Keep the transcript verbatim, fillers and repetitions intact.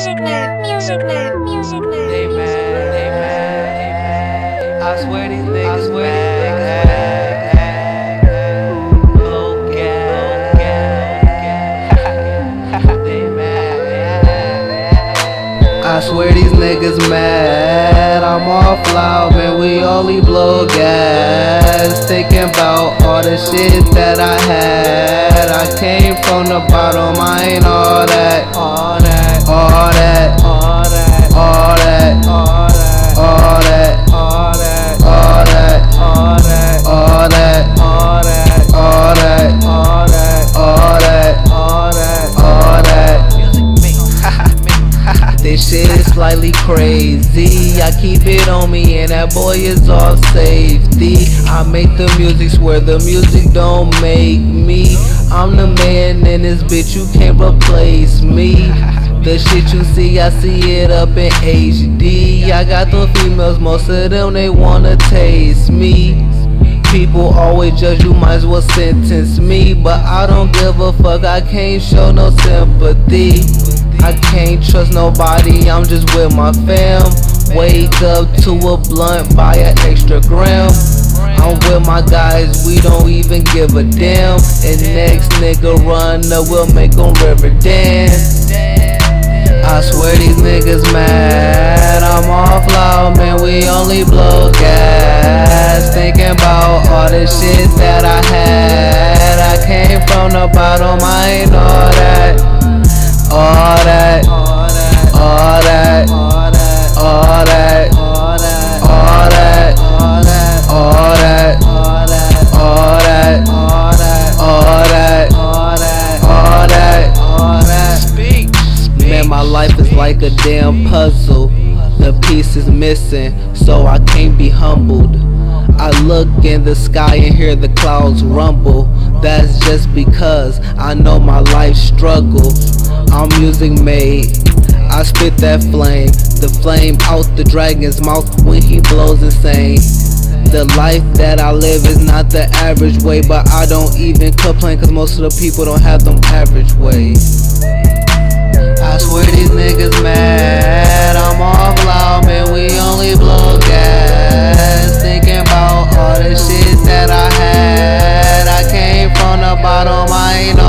music man, music man, music man. They mad, they mad, they mad. I swear these niggas, I swear these niggas mad. Blow gas, gas, gas. They mad. I swear these niggas mad. I'm off loud, man. We only blow gas. Thinking about all the shit that I had. I came from the bottom. I ain't all that, all that, all that, all that, all that, all that, all that, all that, all that, all that, all that, all that, all that, all that, all that, all that, all that. Music me, this shit is slightly crazy. I keep it on me and that boy is off safety. I make the music, swear the music don't make me. I'm the man in this bitch, you can't replace me. The shit you see, I see it up in H D. I got the females, most of them they wanna taste me. People always judge, you might as well sentence me. But I don't give a fuck, I can't show no sympathy. I can't trust nobody, I'm just with my fam. Wake up to a blunt, buy an extra gram. I'm with my guys, we don't even give a damn. And next nigga run up, we'll make them river dance. I swear these niggas mad. I'm off loud, man, we only blow gas. Thinking about all the shit that I had. I came from the bottom, I ain't all that. All that, all that, all that, all that, all that, all that, all that, all that, all that, all that, all that, all that, all that, all that. Speak. Man, my life is like a damn puzzle. The piece is missing, so I can't be humbled. I look in the sky and hear the clouds rumble. That's just because I know my life struggle. I'm music made, I spit that flame. The flame out the dragon's mouth when he blows insane. The life that I live is not the average way, but I don't even complain, cause most of the people don't have them average ways. I swear these niggas mad. I'm off loud, man, we only blow gas. Thinking about all the shit that I had. I came from the bottom, I ain't